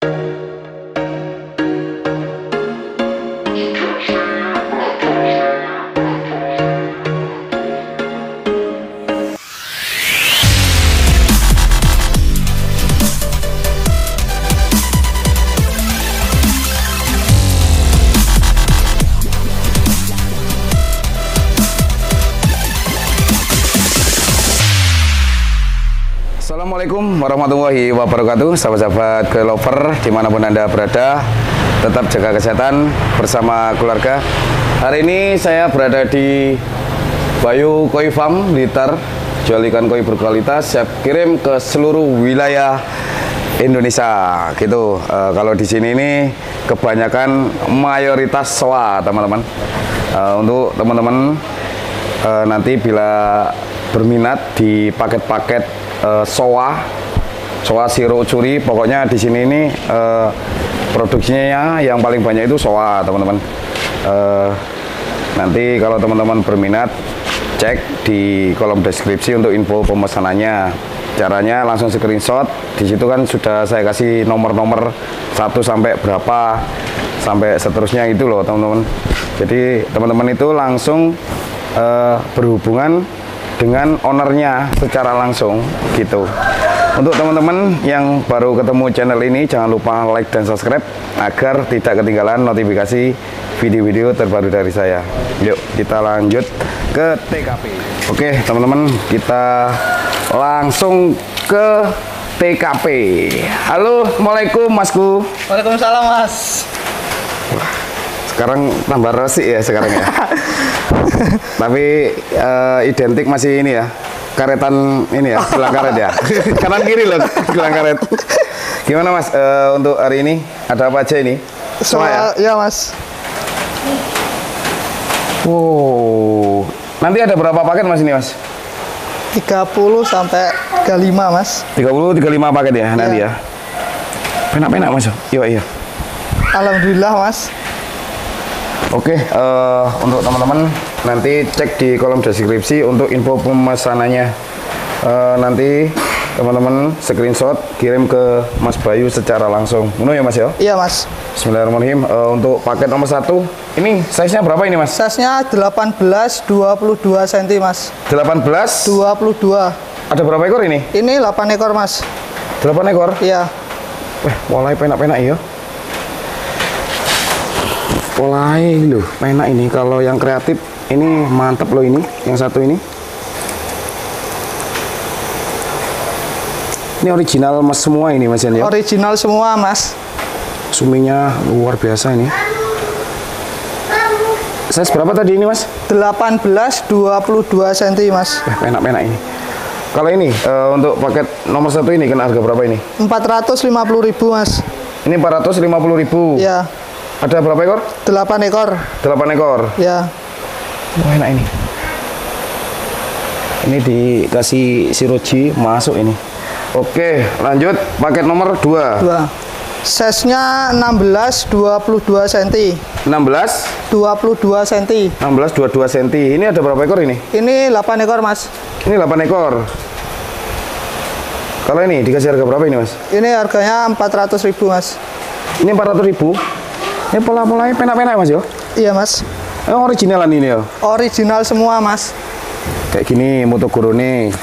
Assalamualaikum warahmatullahi wabarakatuh, sahabat-sahabat Gelover dimanapun Anda berada, tetap jaga kesehatan bersama keluarga. Hari ini saya berada di Bayu Koi Farm Blitar, jual ikan koi berkualitas, siap kirim ke seluruh wilayah Indonesia gitu. Kalau di sini ini kebanyakan mayoritas soa, teman-teman. Untuk teman-teman nanti bila berminat di paket-paket soa siro curi, pokoknya di sini ini produksinya yang paling banyak itu soa, teman-teman. Nanti kalau teman-teman berminat, cek di kolom deskripsi untuk info pemesanannya. Caranya langsung screenshot, di situ kan sudah saya kasih nomor-nomor 1 sampai berapa sampai seterusnya itu loh, teman-teman. Jadi teman-teman itu langsung berhubungan dengan ownernya secara langsung gitu. Untuk teman-teman yang baru ketemu channel ini, jangan lupa like dan subscribe agar tidak ketinggalan notifikasi video-video terbaru dari saya. Yuk kita lanjut ke TKP. Oke teman-teman, kita langsung ke TKP. Halo, assalamualaikum Masku. Waalaikumsalam Mas. Wah, sekarang tambah resik ya sekarang ya. Tapi identik masih ini ya, karetan ini ya, gelang karet ya. Kanan kiri loh, gelang karet. Gimana Mas, untuk hari ini ada apa aja ini? Semua ya Mas. Wow, nanti ada berapa paket Mas ini Mas? 30 sampai 35 Mas. 30-35 paket ya nanti ya. Penak-penak Mas. Iya. Alhamdulillah Mas. Oke, untuk teman-teman nanti cek di kolom deskripsi untuk info pemesanannya. Nanti teman-teman screenshot kirim ke Mas Bayu secara langsung. Benar ya Mas ya? Iya Mas. Bismillahirrahmanirrahim. Untuk paket nomor 1, ini size-nya berapa ini Mas? Size-nya 18-22 cm Mas. 18? 22. Ada berapa ekor ini? Ini 8 ekor Mas. 8 ekor? Iya. Mulai penak-penak ya. Mulai loh, penak ini. Kalau yang kreatif ini mantep loh ini, yang satu ini. Ini original Mas semua ini Mas ya? Original semua Mas. Suminya luar biasa ini. Size berapa tadi ini Mas? 18-22 cm Mas. Penak-penak ini. Kalau ini untuk paket nomor 1 ini kena harga berapa ini? 450.000 Mas. Ini 450.000. Ya. Ada berapa ekor? 8 ekor. 8 ekor. Ya. Enak ini. Ini dikasih siroji masuk ini. Oke, lanjut paket nomor 2. Size-nya 16-22 cm. 16? 22 cm. 16-22 cm. Ini ada berapa ekor ini? Ini 8 ekor Mas. Ini 8 ekor. Kalau ini dikasih harga berapa ini Mas? Ini harganya 400.000 Mas. Ini 400.000. Ini pola-polanya penak-penak Mas yo? Iya Mas. Originalan ini ya? Original semua Mas. Kayak gini Motogorone.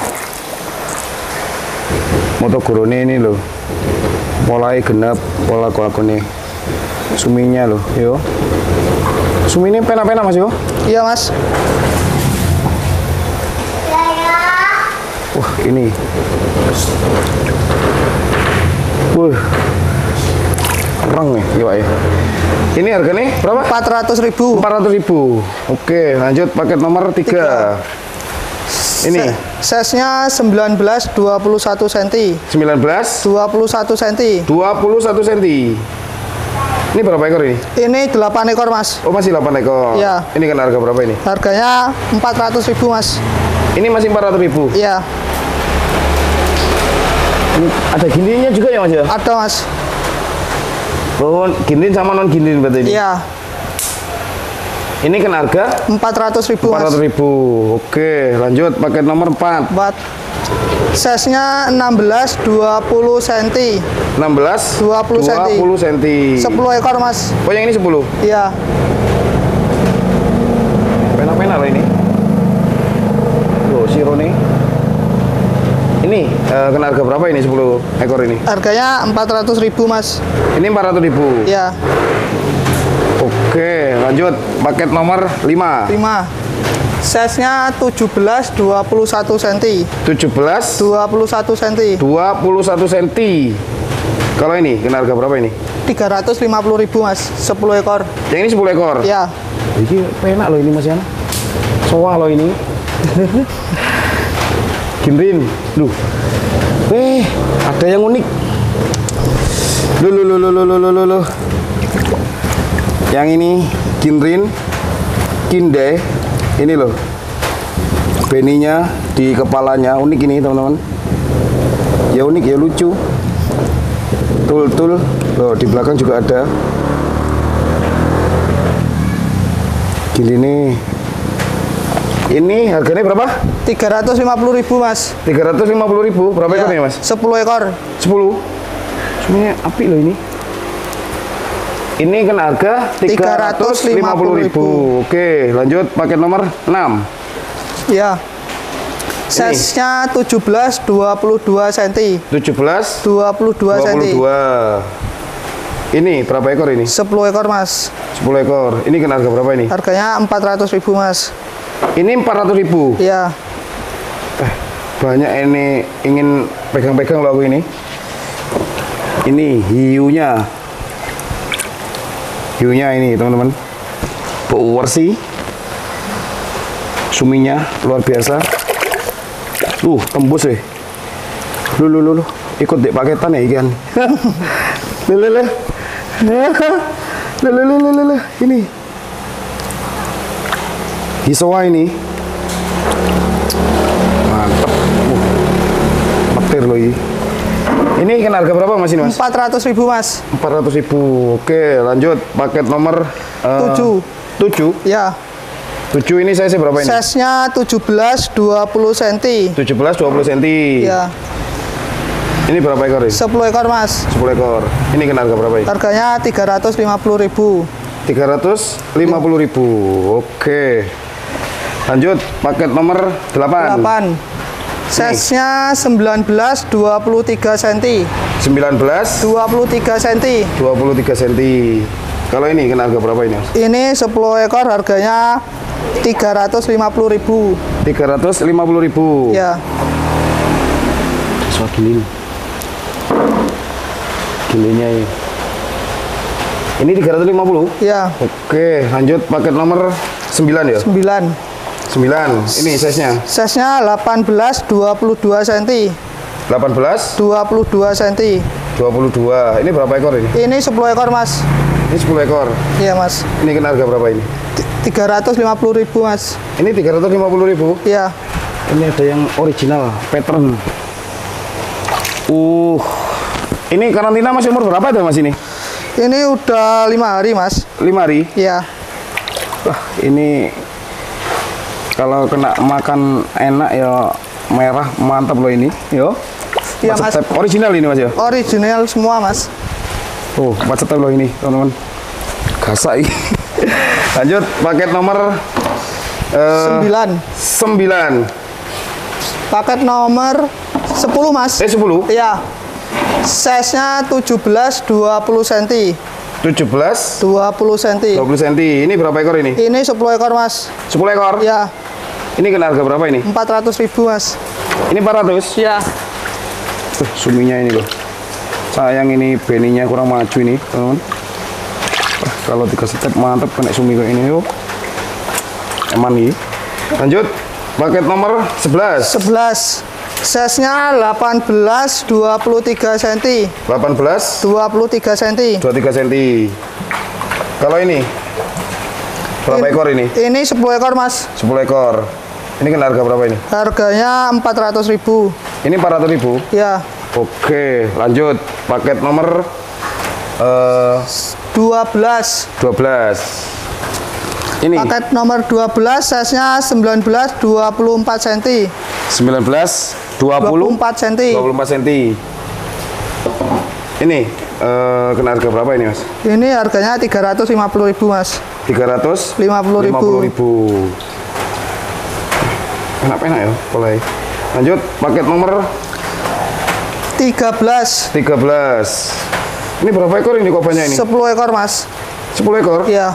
Motogorone ini loh. Polanya genap, pola kolakone. Suminya loh, yo. Sumi ini penak-penak Mas yo? Iya Mas. Wah, ini. Reng nih, iya ya. Ini harganya berapa? 400.000. 400.000. Oke, lanjut paket nomor 3. Ini size-nya 19-21 cm. 19 21 cm. 21 cm. Ini berapa ekor ini? Ini 8 ekor Mas. Oh, masih 8 ekor. Iya. Ini kan harga berapa ini? Harganya 400.000 Mas. Ini masih 400.000. Iya. Ada gininya juga ya Mas ya? Ada Mas. Oh, giniin sama non giniin berarti ini? Iya. Ini kan harga 400.000 Mas. 400.000. Oke, lanjut paket nomor 4. Size-nya 16 20 cm. 16 20 cm. 20 cm. 10 ekor, Mas. Oh, yang ini 10. Iya. Pena-pena loh ini. Loh, siro nih. Ini kena harga berapa ini 10 ekor ini? Harganya 400.000, Mas. Ini 400.000. Iya. Oke, lanjut. Paket nomor 5. 5. Size-nya 17 21 cm. 17 21 cm. 21 cm. Kalau ini kena harga berapa ini? 350.000, Mas. 10 ekor. Yang ini 10 ekor. Iya. Ini penak loh ini Mas Yan. Soa loh ini. Kinrin. Duh. Ada yang unik. Loh. Yang ini Kinrin, Kinde. Ini loh. Beninya di kepalanya unik ini, teman-teman. Ya unik, ya lucu. Tul. Loh, di belakang juga ada. Gini nih. Ini harganya berapa? 350.000, Mas. 350.000. Berapa ekor nih, Mas? 10 ekor. 10. Sebenarnya api loh ini. Ini kena harga 350.000. Oke, lanjut paket nomor 6. Iya. Size-nya 17 22 cm. 17 22 cm. 22. Ini berapa ekor ini? 10 ekor, Mas. 10 ekor. Ini kena harga berapa ini? Harganya 400.000, Mas. Ini 400.000. Iya. Banyak ini ingin pegang-pegang loh aku ini. Ini hiunya. Hiunya ini, teman-teman. Warsi. Suminya luar biasa. Tembus weh. Lu. Ikut dek paketan ya ikan. Lele. Ini. Hisoa ini. Mantap. Petir loh ini. Ini kena harga berapa Mas ini, Mas? 400.000, Mas. 400.000. Oke, lanjut paket nomor 7. 7. Ya. 7 ini size berapa ini? Size-nya 17 20 cm. 17 20 cm. Ya. Ini berapa ekor ini? 10 ekor, Mas. 10 ekor. Ini kena harga berapa ini? Harganya 350.000. 350.000. Oke. Lanjut paket nomor 8. 8. Size-nya 19 23 cm. 19 23 cm. 23 cm. Kalau ini kena harga berapa ini, Mas? Ini 10 ekor harganya 350.000. 350.000. Ya. Soal gini. Gilinya ini. Ini 350. Ya. Oke, lanjut paket nomor 9 ya? 9. 9. Ini size-nya. Size-nya 18 22 cm. 18 22 cm. 22. Ini berapa ekor ini? Ini 10 ekor, Mas. Ini 10 ekor. Iya, Mas. Ini kena harga berapa ini? 350.000, Mas. Ini 350.000. Iya. Ini ada yang original, pattern. Ini karantina masih umur berapa tuh Mas ini? Ini udah 5 hari, Mas. 5 hari? Iya. Wah, ini kalau kena makan enak ya, merah mantap loh ini. Yo. Iya, Mas. Original ini Mas ya? Original semua, Mas. Macet loh ini, teman-teman. Gasak ini. Lanjut paket nomor 9. 9. Paket nomor 10, Mas. 10. Iya. Size-nya 17 20 cm. 17 20 cm. 20 cm. Ini berapa ekor ini? Ini 10 ekor, Mas. 10 ekor? Iya. Ini kena harga berapa ini? 400.000, Mas. Ini 400? Iya. Suminya ini loh. Sayang ini beninya kurang maju ini, teman-teman. Kalau dikasih tap mantap kena sumi kayak ini loh. Eman nih. Lanjut paket nomor 11. 11. Size-nya 18 23 cm. 18 23 cm. 23 cm. Kalau ini berapa ekor ini? Ini 10 ekor, Mas. 10 ekor. Ini kena harga berapa ini? Harganya 400.000. Ini 400.000. Ya. Oke, lanjut paket nomor 12. 12. Ini Paket nomor 12 size-nya 19 24 cm. 19 24 cm. 24 cm. Ini kena harga berapa ini, Mas? Ini harganya 350.000, Mas. 350.000. Enak-enak ya, mulai. Lanjut, paket nomor 13. Ini berapa ekor ini kobanya ini? 10 ekor, Mas. 10 ekor? Iya.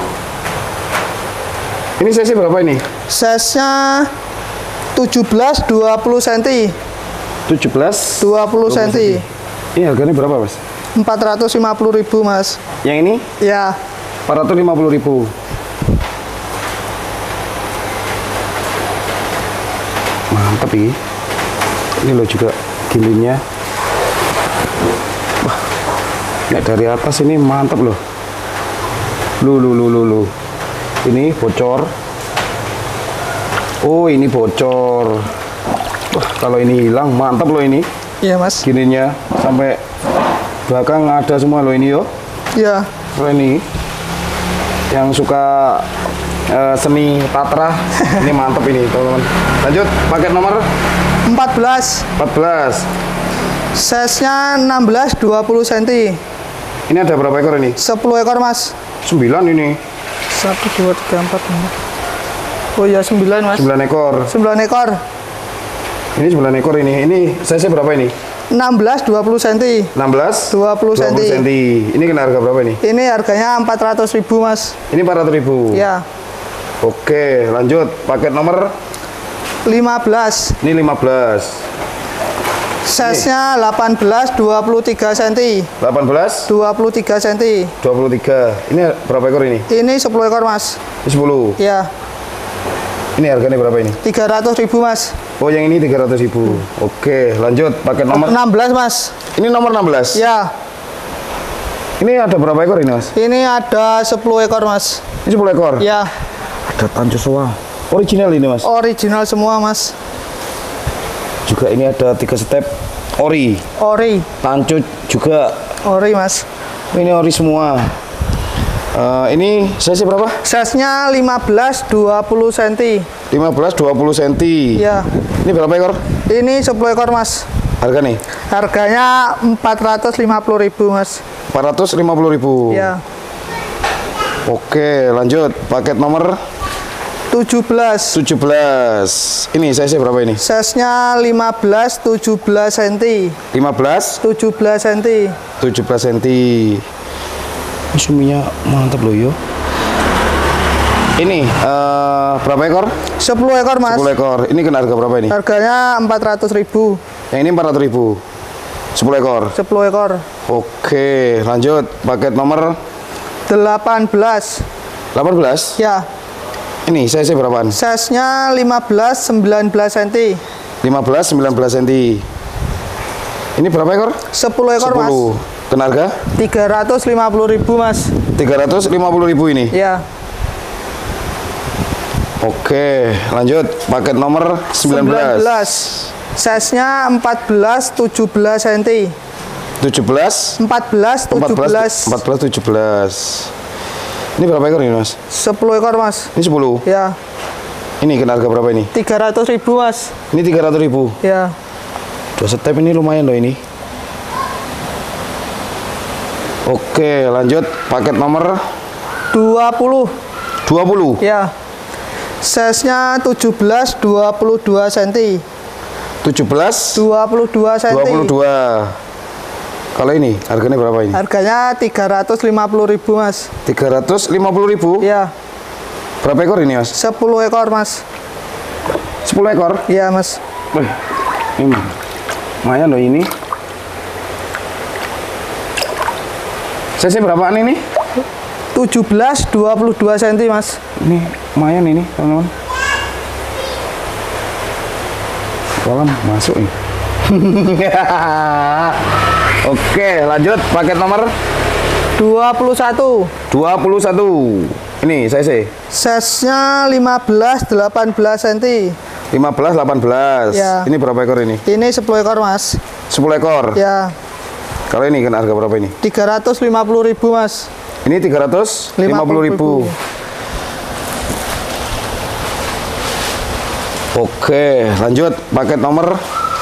Ini size berapa ini? Size-nya 17 20 cm. 17 20 cm. Ini harganya berapa, Mas? 450.000, Mas. Yang ini? Ya. 450.000. Mantap ini. Ini loh juga gilinnya. Wah. Nek dari atas ini mantap loh. Lu. Ini bocor. Oh, ini bocor. Wah, kalau ini hilang mantap loh ini. Iya, Mas. Gilinnya sampai belakang ada semua loh ini yo. Iya. Ini yang suka seni patra ini mantep ini teman-teman. Lanjut paket nomor 14. Size-nya 16 20 cm. Ini ada berapa ekor ini? 10 ekor, Mas. 9 ini. 1 2 3 4 5. Oh iya, 9, Mas. 9 ekor. 9 ekor. Ini 9 ekor ini. Ini size berapa ini? 16 20 cm. 16 20 cm. Ini kena harga berapa ini? Ini harganya 400.000, Mas. Ini 400.000. Ya. Oke, lanjut paket nomor 15. ini 15. Size-nya 18 23 cm. 18 23 cm. 23. Ini berapa ekor ini? Ini 10 ekor, Mas. Ini 10. Ya. Ini harganya berapa ini? 300.000, Mas. Oh, yang ini 300.000. Oke, lanjut paket nomor 16, Mas. ini nomor 16. Ya. Ini ada berapa ekor ini, Mas? Ini ada 10 ekor, Mas. Ini 10 ekor. Ya. Ada tanjuswa. Original ini, Mas. Original semua, Mas. Juga ini ada 3 step ori. Ori. Tancu juga. Ori, Mas. Ini ori semua. Ini size berapa? Size-nya 15 20 cm. 15 20 cm. Ya. Ini berapa ekor? Ini 10 ekor, Mas. Harga nih? Harganya 450.000, Mas. 450.000. Ya. Oke, lanjut paket nomor 17. 17. Ini size berapa ini? Size-nya 15 17 cm. 15 17 cm. 17 cm. Ini suminya mantap loh yo. Ini berapa ekor? 10 ekor, Mas. 10 ekor. Ini kena harga berapa ini? Harganya 400.000. Yang ini 400.000. 10 ekor. 10 ekor. Oke, lanjut paket nomor 18. 18. Ya. Ini size berapaan? Size-nya 15 19 cm. 15 19 cm. Ini berapa ekor? 10 ekor, 10. Mas. Kena harga? 350.000, Mas. 350.000 ini. Ya. Oke, lanjut paket nomor 19. Size-nya 14 17 cm. 17 14 17. 14 17. Ini berapa ekor ini, Mas? 10 ekor, Mas. Ini 10. Ya. Ini kena harga berapa ini? 300.000, Mas. Ini 300.000. Ya. 2 step ini lumayan loh ini. Oke, lanjut paket nomor 20. 20. Ya. Size-nya 17 22 cm. 17 22 cm. 22. Kalau ini harganya berapa ini? Harganya 350.000, Mas. 350.000. Ya. Berapa ekor ini, Mas? 10 ekor, Mas. 10 ekor. Iya, Mas. Wih, ini lumayan loh ini. Size berapaan ini? 17 22 cm, Mas. Ini lumayan ini, teman-teman. Kolam masuk nih. Oke, lanjut paket nomor 21. 21. Ini size Size-nya 15 18 cm. 15 18. Ya. Ini berapa ekor ini? Ini 10 ekor, Mas. 10 ekor. Ya. Kalau ini kena harga berapa ini? 350.000, Mas. Ini 350.000. Oke, lanjut paket nomor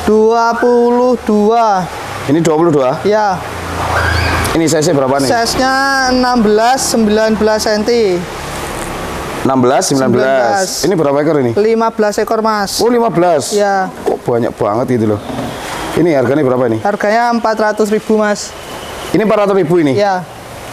22. Ini 22. Ya. Ini size berapa nih? Size-nya 16-19 cm. 16, 19. Ini berapa ekor ini? 15 ekor, Mas. Oh, 15. Ya. Kok banyak banget gitu loh. Ini harganya berapa ini? Harganya 400.000, Mas. Ini 400.000 ini? Ya.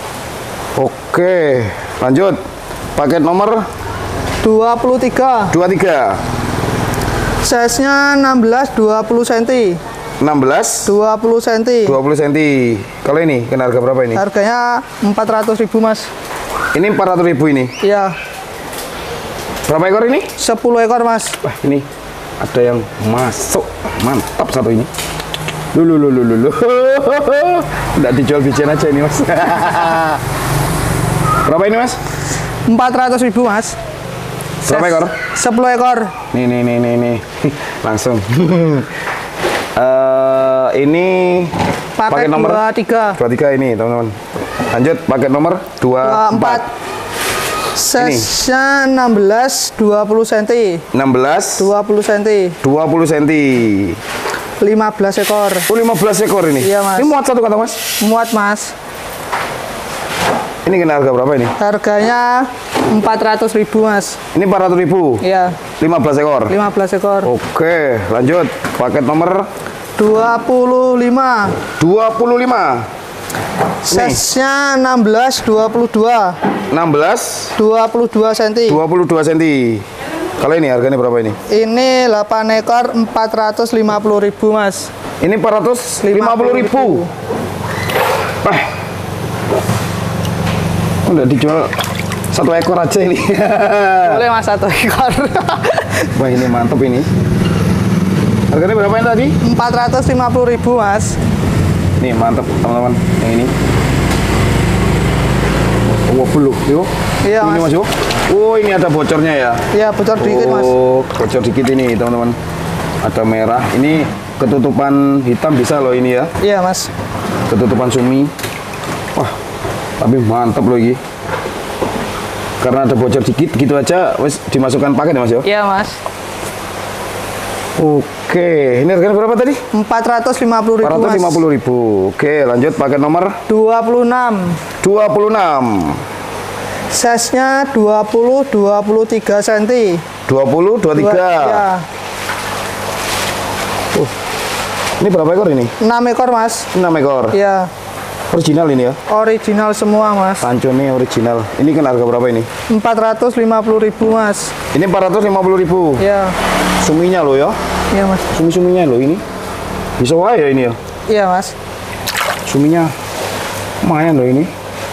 Oke, lanjut. Paket nomor 23. 23. Size-nya 16-20 cm. 16, 20 cm. 20 cm. Kalau ini, kena harga berapa ini? Harganya 400.000, Mas. Ini 400.000 ini. Ya. Berapa ekor ini? 10 ekor, Mas. Wah, ini ada yang masuk. Mantap satu ini. Lulu. Nggak dijual bijian aja ini, Mas. Berapa ini, Mas? 400.000, Mas. Berapa ekor? 10 ekor. Nih. Langsung. Ini paket nomor 23 ini, teman-teman. Lanjut, paket nomor 24. Size-nya 16-20 cm. 16, 20 cm. 20 cm. 15 ekor. Oh, 15 ekor ini? Iya, Mas. Ini muat satu kata, Mas? Muat, Mas. Ini kena harga berapa ini? Harganya 400.000, Mas. Ini 400.000? Iya. 15 ekor? 15 ekor. Oke, lanjut. Paket nomor 25. 25. Size-nya 16-22. 16, 22 cm. 22 cm. Kalau ini harganya berapa ini? Ini 8 ekor 450.000, Mas. Ini 450.000. Udah dijual satu ekor aja ini. Boleh, Mas, 1 ekor. Wah, ini mantap ini. Harganya berapa yang tadi? 450.000, Mas. Nih, mantap teman-teman. Yang ini. Oh, belum, yuk. Iya, ini, Mas. Mas. Oh, ini ada bocornya ya? Iya, bocor dikit, Mas. Oh, bocor dikit ini, teman-teman. Ada merah. Ini ketutupan hitam bisa loh ini ya. Iya, Mas. Ketutupan sumi. Wah, tapi mantap loh ini. Karena ada bocor dikit gitu aja, wes dimasukkan paket ya, Mas yo? Iya, Mas. Oke, ini harganya berapa tadi? 450.000, Mas. 450.000. Oke, lanjut paket nomor 26. 26. Size-nya 20-23 cm. 20, 23. Ya. Ini berapa ekor ini? 6 ekor, Mas. 6 ekor. Ya. Original ini ya? Original semua, Mas. Panconnya original. Ini kan harga berapa ini? 450.000, Mas. Ini 450.000. Ya. Suminya loh ya? Iya, Mas. Sumi-suminya loh ini. Bisa wae ya ini ya? Iya, Mas. Suminya lumayan loh ini.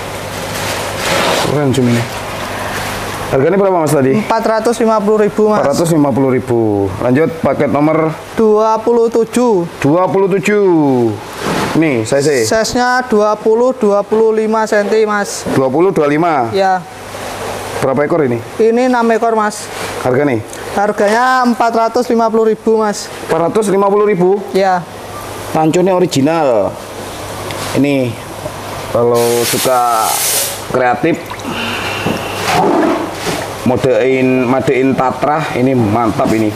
Keren suminya. Harganya berapa, Mas tadi? 450.000, Mas. 450.000. Lanjut paket nomor 27. 27. Nih, size. Size-nya 20-25 cm, Mas. 20, 25. Ya. Berapa ekor ini? Ini 6 ekor, Mas. Harga nih? Harganya 450.000, Mas. 450.000. Ya. Panconnya original. Ini kalau suka kreatif, modein Tatra, ini mantap ini.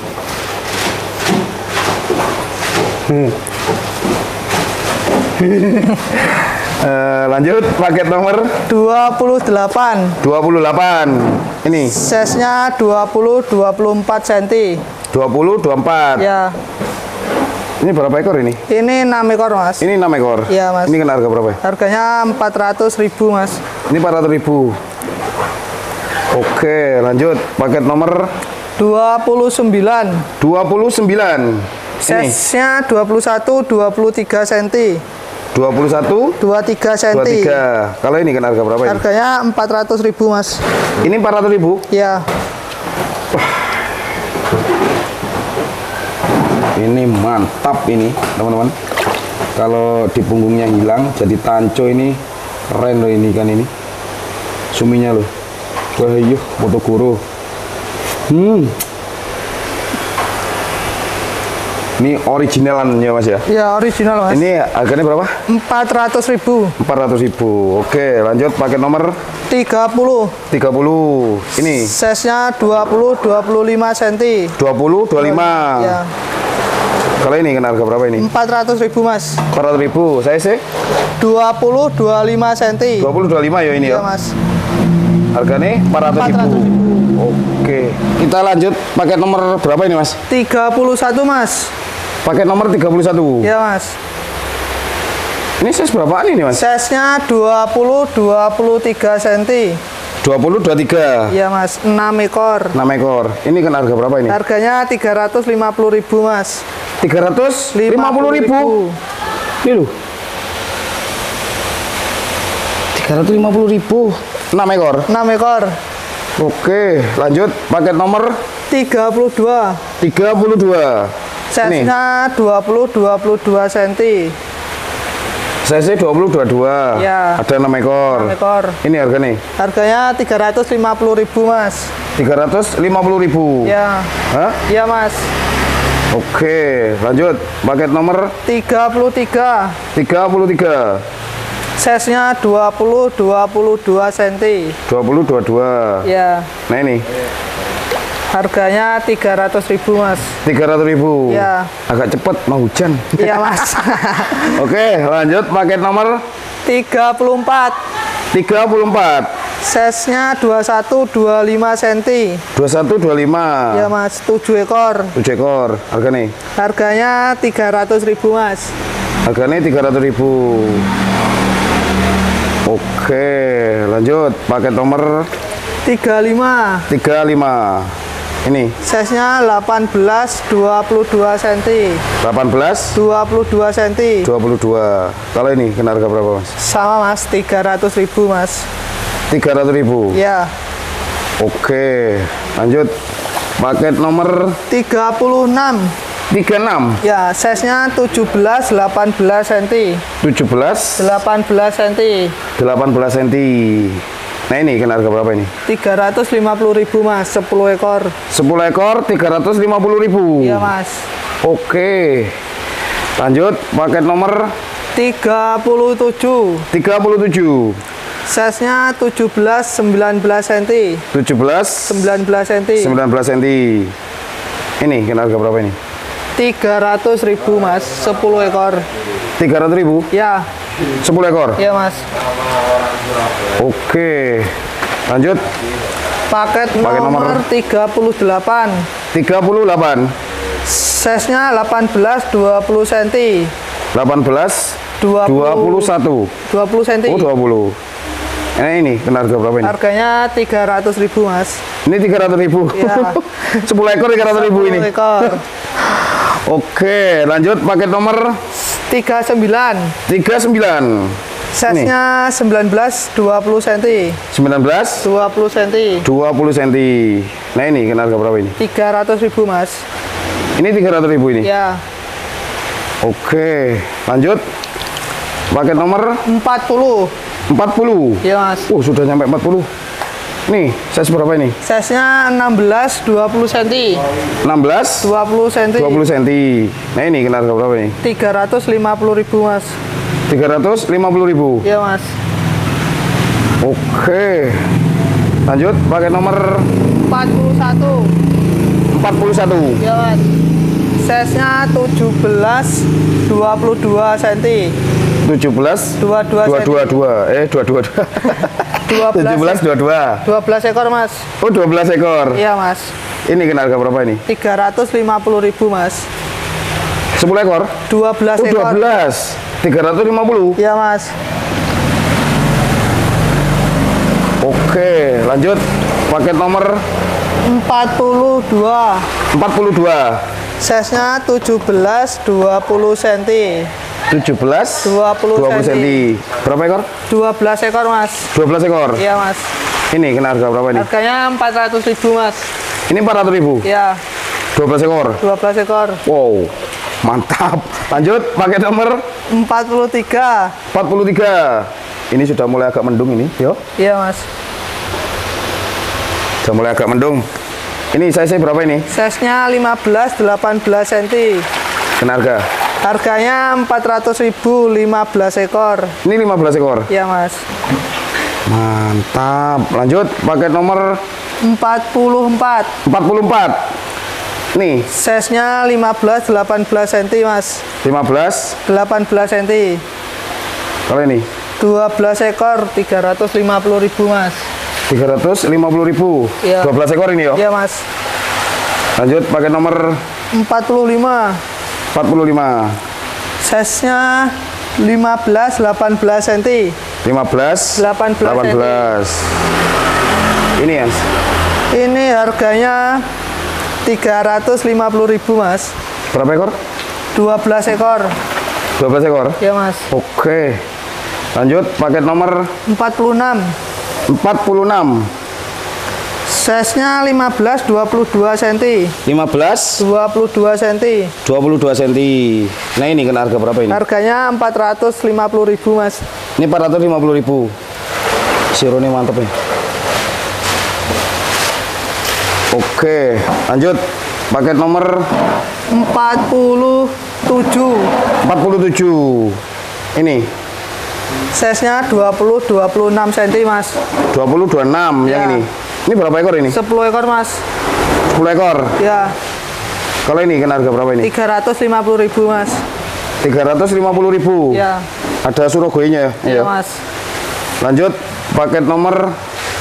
Lanjut paket nomor 28. 28. Ini Size-nya 20-24 cm. 20, 24. Ya. Ini berapa ekor ini? Ini 6 ekor, Mas. Ini 6 ekor. Iya, Mas. Ini kan harga berapa ya? Harganya 400.000, Mas. Ini 400.000. Oke, lanjut paket nomor 29. 29. Ini Size-nya 21-23 cm. 21, 23 cm. 23. Kalau ini kan harga berapa ini? Harganya 400.000, Mas. Ini 400.000. Ya. Ini mantap ini, teman-teman. Kalau di punggungnya hilang jadi tanco, ini keren loh ini kan ini. Suminya loh. Wah, iya, foto guru. Ini originalan ya, Mas ya? Ya, original, Mas. Ini harganya berapa? 400.000. 400.000. Oke, lanjut paket nomor 30. 30. Ini Size-nya 20-25 cm. 20, 25. Ya. Kalau ini kena harga berapa ini? 400.000 Mas. 400.000. Saya sih 20-25 cm. 20-25 ya ini Iya ya. Mas. Harganya 400.000. Oke. Kita lanjut paket nomor berapa ini Mas? 31 Mas. Paket nomor 31. Iya Mas. Ini size berapaan ini Mas? Size-nya 20-23 cm. 20-23. Iya Mas, 6 ekor. 6 ekor. Ini kena harga berapa ini? Harganya 350.000 Mas. 350.000. Ini loh. 350.000. 6 ekor. 6 ekor. Oke, lanjut paket nomor 32. 32. Size-nya 20-22 cm. Size 20-22. Ya. Ada 6 ekor. 6 ekor. Ini harga nih? Harganya 350.000 Mas. 350.000. Ya. Hah? Iya Mas. Oke, lanjut paket nomor 33. 33. Size-nya 20-22 cm. 20-22. Ya. Nah ini Harganya 300.000 Mas. 300.000. Ya. Agak cepet mau hujan. Iya Mas. Oke, lanjut paket nomor 34. 34. Size-nya 21-25 cm. 21-25. Ya Mas, 7 ekor. 7 ekor. Harga nih? Harganya 300.000 Mas. Harganya 300.000. Oke, lanjut paket nomor 35. 35. Ini Size-nya 18-22 cm. 18 22 cm. 22. Kalau ini kena harga berapa Mas? Sama Mas, 300.000 Mas. 300.000. Ya. Oke, lanjut paket nomor 36. 36. Ya, size-nya 17-18 cm. 17 18 cm. 18 cm. Nah ini kena harga berapa ini? 350.000 Mas, 10 ekor. 10 ekor 350.000. Iya Mas. Oke. Lanjut paket nomor 37. 37. Size-nya 17-19 cm. 17 19 cm. 19 cm. Ini kena harga berapa ini? 300.000 Mas, 10 ekor. 300.000. Ya. 10 ekor. Iya Mas. Oke. Lanjut Paket nomor nomor 38. 38. Size-nya 18-20 cm. 18 20 21. cm. Oh 20. Ini kena harga berapa ini? Harganya 300.000 Mas. Ini 300.000. Iya. 10 ekor 300.000 ini. 10 ekor. Oke, lanjut paket nomor 39. 39. Size-nya 19-20 cm. 19 20 cm. 20 cm. Nah ini kena harga berapa ini? 300.000 Mas. Ini 300.000 ini. Ya. Oke, lanjut paket nomor 40. 40. Ya Mas. Sudah nyampe 40. Nih, size berapa ini? Size-nya 16-20 cm. 16 20 cm. 20 cm. Nah ini kena harga berapa ini? 350.000 Mas. 350.000. Ya Mas. Oke. Lanjut paket nomor 41. 41. Ya Mas. Size-nya 17-22 cm. 17 22 22. 12 17 22. 12 ekor Mas. Oh 12 ekor. Iya Mas. Ini kena harga berapa ini? 350.000 Mas. 10 ekor? 12 Oh ekor. 12 350. Iya Mas. Oke, lanjut paket nomor 42. 42. Size-nya 17-20 cm. 17 20 cm. Berapa ekor? 12 ekor Mas. 12 ekor. Iya Mas. Ini kena harga berapa ini? Harganya 400.000 Mas. Ini 400.000. Ya. 12 ekor. 12 ekor. Wow, mantap. Lanjut paket nomor 43. 43. Ini sudah mulai agak mendung ini, yo. Iya Mas. Sudah mulai agak mendung. Ini size berapa ini? Size-nya 15-18 cm. Kena harga. Harganya 400.000, 15 ekor. Ini 15 ekor. Iya Mas. Mantap. Lanjut paket nomor 44. 44. Nih, Size-nya 15-18 cm, Mas. 15. 18 cm. Kalau ini 12 ekor 350.000, Mas. 350.000. Iya. 12 ekor ini ya. Iya, Mas. Lanjut pakai nomor 45. 45. Size-nya 15-18 cm. 15. 18. Ini ya. Ini harganya 350.000, Mas. Berapa ekor? 12 ekor. 12 ekor. Ya, Mas. Oke. Lanjut paket nomor 46. 46. Size-nya 15-22 cm. 15. 22 cm. 22 cm. Nah ini kena harga berapa ini? Harganya 450.000, Mas. Ini 450.000. Sironya mantep nih. Oke, lanjut paket nomor 47. 47. Ini Size-nya 20-26 cm, Mas. 20-26 Ya. yang ini. Ini berapa ekor ini? 10 ekor, Mas. 10 ekor. Ya, Kalau ini kena harga berapa ini? 350.000, Mas. 350.000. Ya, Ada Surabaya-nya ya? iya, Mas. Lanjut paket nomor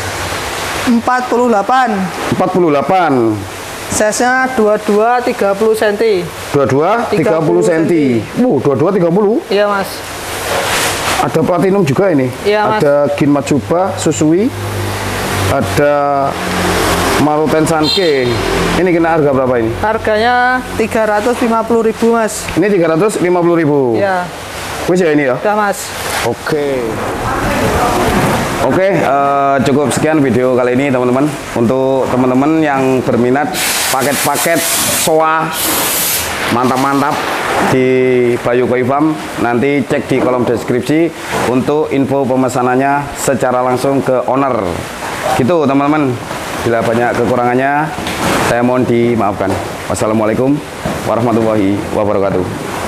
48. 48. Size-nya 22-30 cm. 22 30 cm. 22 30. Iya, Mas. Ada platinum juga ini. Iya, Mas. Ada Gin Matsuba, Susui. Ada Maruten Sanke. Ini kena harga berapa ini? Harganya 350.000, Mas. Ini 350.000. Ya, Wis ya ini ya. udah, Mas. Oke. Oke, cukup sekian video kali ini teman-teman. Untuk teman-teman yang berminat paket-paket soa mantap-mantap di Bayu Koi Farm, nanti cek di kolom deskripsi untuk info pemesanannya secara langsung ke owner. Gitu teman-teman. Bila banyak kekurangannya, saya mohon dimaafkan. Wassalamualaikum warahmatullahi wabarakatuh.